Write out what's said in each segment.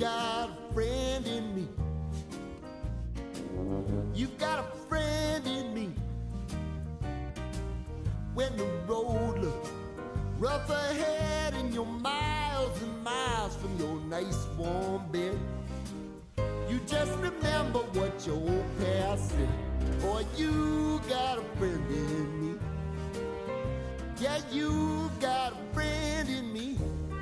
got a friend in me. You've got a friend in me. When the road looks rough ahead and you're miles and miles from your nice warm bed, you just remember what your old past said. Boy, you got a friend in me. Yeah, you got a friend in me.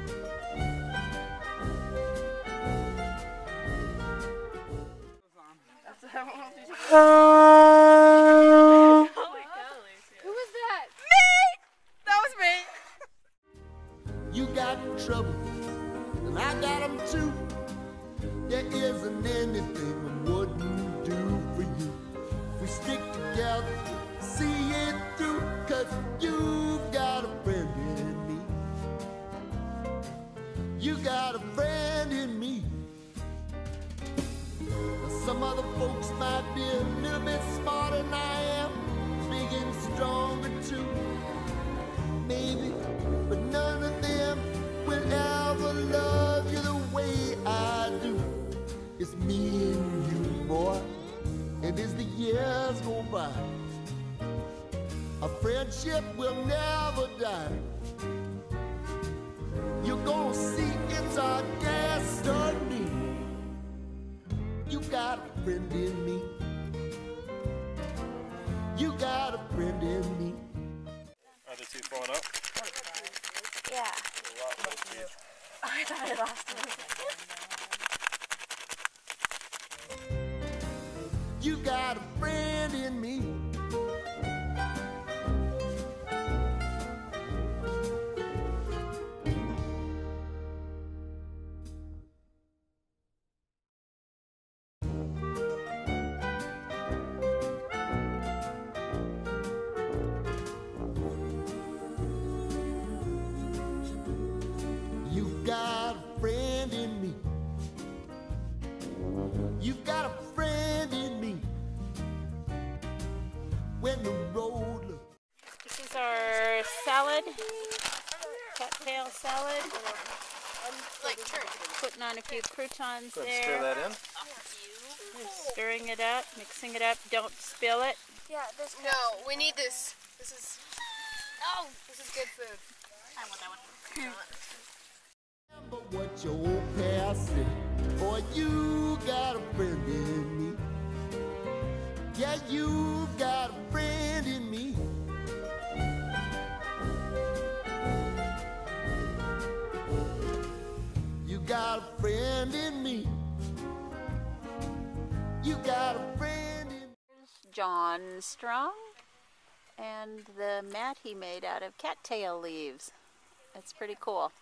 Who was that? Me! That was me. You got trouble, and I got them too. There isn't anything I wouldn't do for you. We stick together, see it through, 'cause you've got a friend in me. You got a friend in me. Some other folks might be a little bit smarter than I am, big and stronger too, maybe, but none of them will ever love you the way I do. It's me and you, boy, and as the years go by, our friendship will never die. You're gonna see it's our destiny. You got a friend in me. You got a friend in me. Are the two falling up? Yeah. I thought I lost one. You got a friend in me. You've got a friend in me. You've got a friend in me. When the road looks. This is our salad, cattail salad. Like church. Putting on a few croutons Go ahead and there. stir that in. Just stirring it up, mixing it up. Don't spill it. Yeah, this. No, we need this. This is. Oh, this is good food. I want that one. Remember what your old past said. Boy, you got a friend in me. Yeah, you got a friend in me. You got a friend in me. You got a friend in me. John Strong and the mat he made out of cattail leaves. It's pretty cool.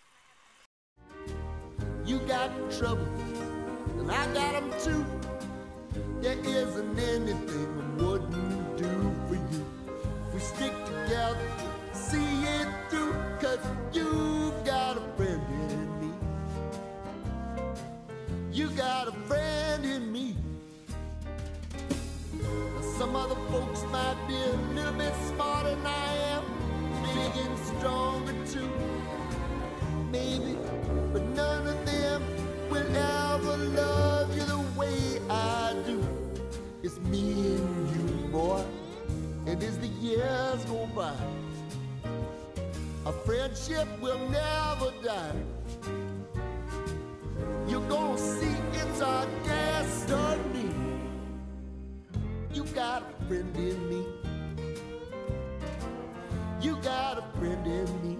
You got trouble, and I got them too. There isn't anything I wouldn't do for you. We stick together, see it through, 'cause you've got a friend in me. You got a friend in me. Now, some other folks might be a little bit smarter than I am, big and stronger too, maybe, but none of them will ever love you the way I do. It's me and you, boy, and as the years go by, our friendship will never die. You're gonna see it's our destiny. You got a friend in me. You got a friend in me.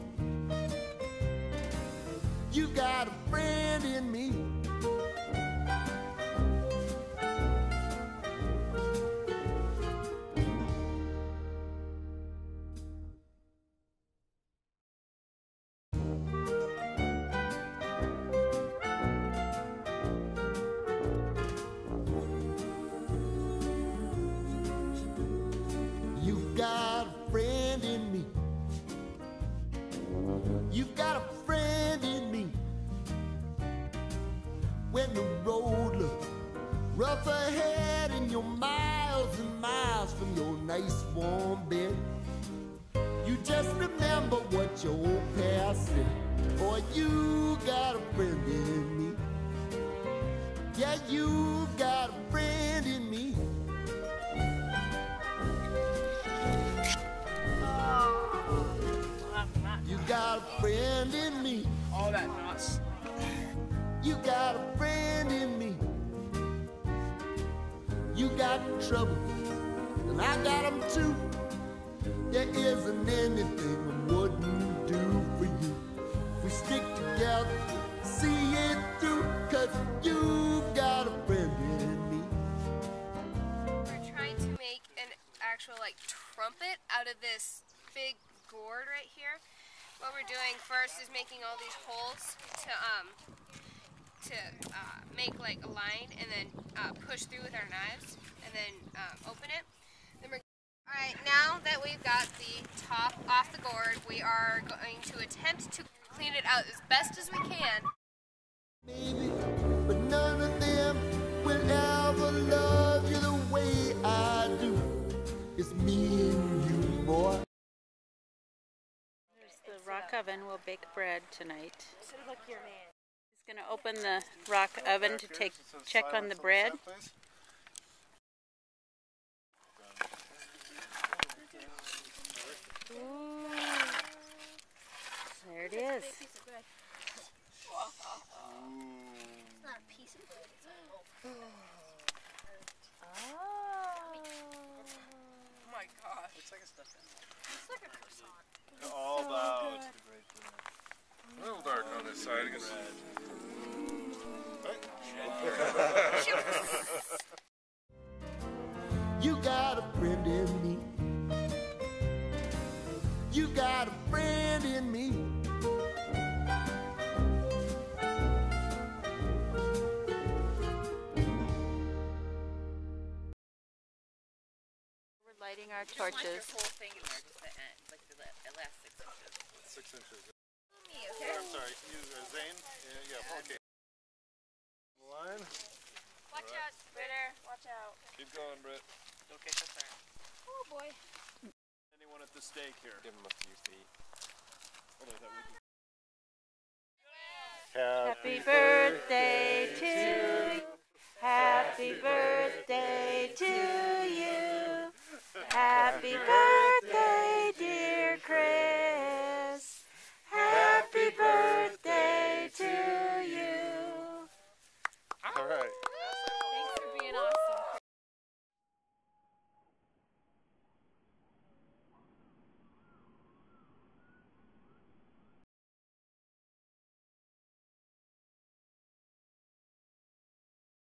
You got a friend in me. You've got a friend in me. You've got a friend in me. When the road looks rough ahead and you're miles and miles from your nice warm bed, you just remember what your old past said. Boy, you got a friend in me. Yeah, you got a friend in me. You got a friend in me. All that nuts. You got a friend in me. You got trouble, and I got them too. There isn't anything I wouldn't do for you. We stick together, see it through, 'cause you got a friend in me. We're trying to make an actual like trumpet out of this big gourd right here. What we're doing first is making all these holes to make like a line, and then push through with our knives, and then open it. Then we're all right. Now that we've got the top off the gourd, we are going to attempt to clean it out as best as we can. Baby, but none of them will ever love you the way I do. It's me and you, boy. There's the rock oven. We'll bake bread tonight. He's going to open the rock oven to check on the bread. Ooh. There it is. It's not a piece of bread. Oh my gosh. Looks like a stuffed animal. It's like a croissant. All about. A little dark on this side. I guess. You got a friend in me. You got a friend in me. We're lighting our torches. Whole thing in there, just the end, like the last 6 inches. 6 inches. Okay. I'm sorry. You, Zane? Yeah, okay. Line. Watch out, Britter. Watch out. Keep going, Britt. Don't catch the fire. Oh boy. Anyone at the stake here? Give him a few feet. Although that would be... Happy birthday to you. Happy birthday to you. Happy birthday.